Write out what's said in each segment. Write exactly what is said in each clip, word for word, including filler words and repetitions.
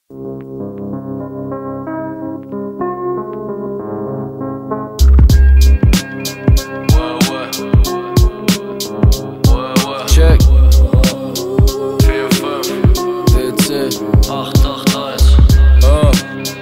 Check vier fünf D C acht acht eins ah.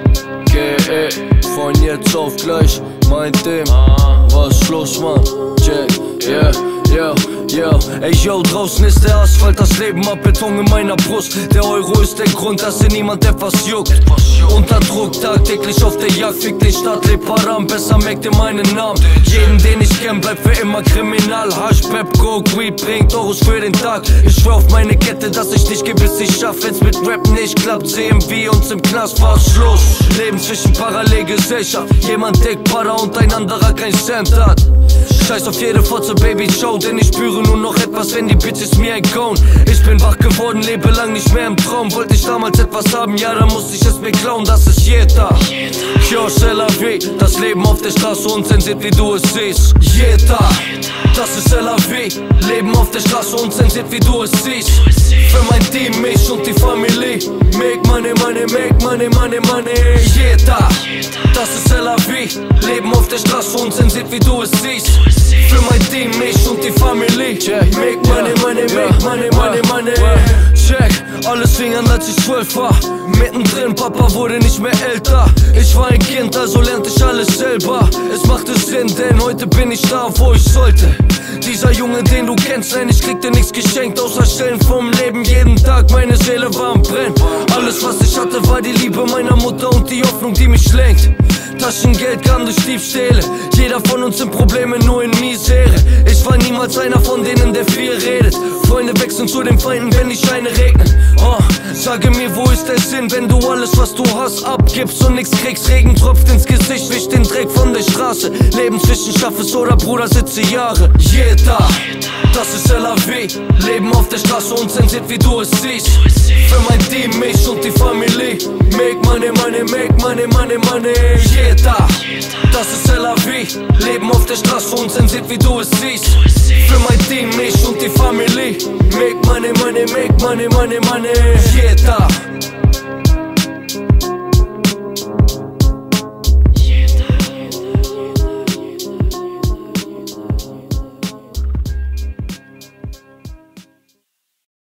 G E von jetzt auf gleich mein Team. Was Schluss, Mann? Check, yeah, yeah, yeah. Ey, yo, draußen ist der Asphalt, das Leben hat Beton in meiner Brust. Der Euro ist der Grund, dass hier niemand etwas juckt. Unter Druck, tagtäglich auf der Jagd, fick den Staat, leb haram, besser merkt ihr meinen Namen. Jeden, den ich kenn, bleibt für immer kriminal. Hasch, Pep, Coke, Weed, bringt Euros für den Tag. Ich schwör auf meine Kette, dass ich nicht geh, bis ich schaff. Wenn's mit Rap nicht klappt, sehen wir uns im Knast, war's Schluss. Leben zwischen Parallelgesellschaft, jemand deckt Para und ein anderer kein Cent hat. Scheiß auf jede Fotze, Baby, Show, denn ich spüre nur noch etwas, wenn die Bitches mir entkommen. Ich bin wach geworden, lebe lang nicht mehr im Traum. Wollte ich damals etwas haben, ja, dann musste ich es mir klauen, das ist jeder. Yo, c'est la vie, das Leben auf der Straße unzensiert, wie du es siehst. Jeder, das ist c'est la vie, Leben auf der Straße unzensiert, wie du es siehst. Für mein Team, mich und die Familie, make money, money, make money, money, money. Jeder, das ist c'est la vie, Leben auf der Straße unzensiert, wie du es siehst. Für mein Team, mich und die Familie, make money, money, make money, money, money. Check, alles fing an, als ich zwölf war. Mittendrin, Papa wurde nicht mehr älter. Ich war ein Kind, also lernte ich alles selber. Es machte Sinn, denn heute bin ich da, wo ich sollte. Dieser Junge, den du kennst, nein, ich krieg dir nichts geschenkt, außer Stellen vom Leben. Jeden Tag meine Seele war am Brennen. Alles, was ich hatte, war die Liebe meiner Mutter und die Hoffnung, die mich lenkt. Taschengeld kam durch Diebstähle. Jeder von uns sind Probleme, nur in Misere. Ich war niemals einer von denen, der viel redet. Freunde wechseln zu den Feinden, wenn die Scheine regnen. Oh, sage mir, wo ist der Sinn, wenn du alles, was du hast, abgibst und nichts kriegst? Regen tropft ins Gesicht, wisch den Dreck von der Straße. Leben zwischen schaff es oder Bruder, sitze Jahre. Jeder, das ist c'est la vie, Leben auf der Straße unzensiert, wie du es siehst. Für mein Team, mich und die Familie, make money, money, make money, money, money. Jeder, das ist c'est la vie, Leben auf der Straße unzensiert, wie du es siehst. Für mein Team, mich und die Familie, make money, money, make money, money, money. Jeder.